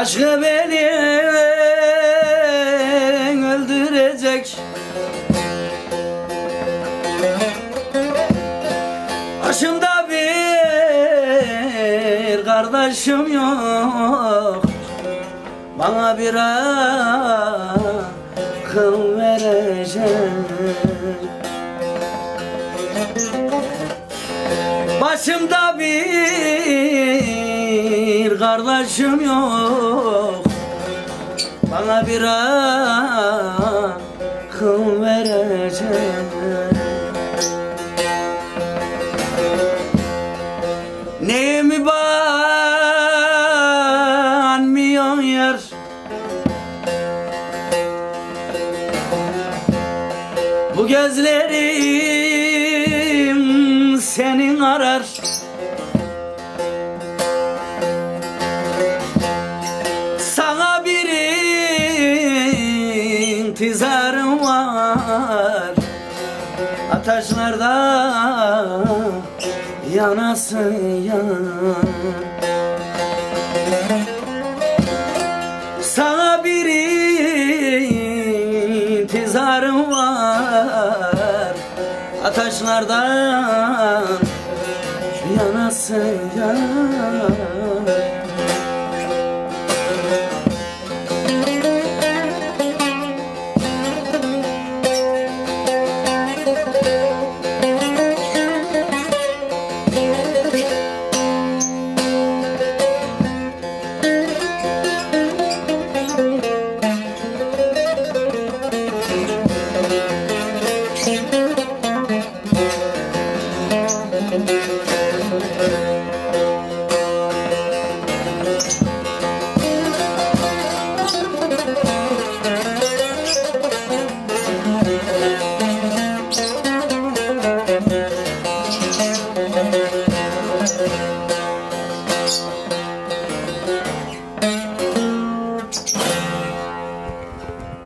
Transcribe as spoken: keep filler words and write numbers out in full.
Aşkı beni öldürecek, başımda bir kardeşim yok, bana bir akıl verecek. Başımda bir kardeşim yok, bana bir akıl verecek. Neyimi beğenmiyorsun yer, bu gözlerim senin arar. Sana bir intizarım var, ateşlerde yanasın yan. Sana bir intizarım var, ateşlerden yanasın yan.